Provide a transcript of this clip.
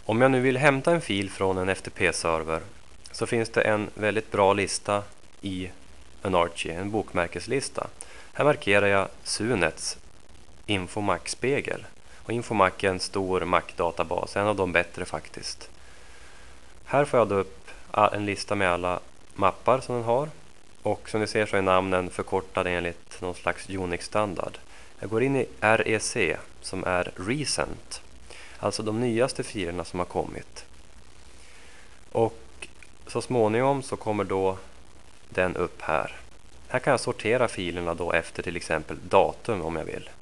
Om jag nu vill hämta en fil från en FTP-server så finns det en väldigt bra lista i Anarchy, en bokmärkeslista. Här markerar jag Sunets Infomac-spegel. Och Infomac är en stor Mac-databas, en av de bättre faktiskt. Här får jag då upp en lista med alla mappar som den har. Och som ni ser så är namnen förkortade enligt någon slags Unix-standard. Jag går in i REC som är Recent. Alltså de nyaste filerna som har kommit. Och så småningom så kommer då den upp här. Här kan jag sortera filerna då efter till exempel datum om jag vill.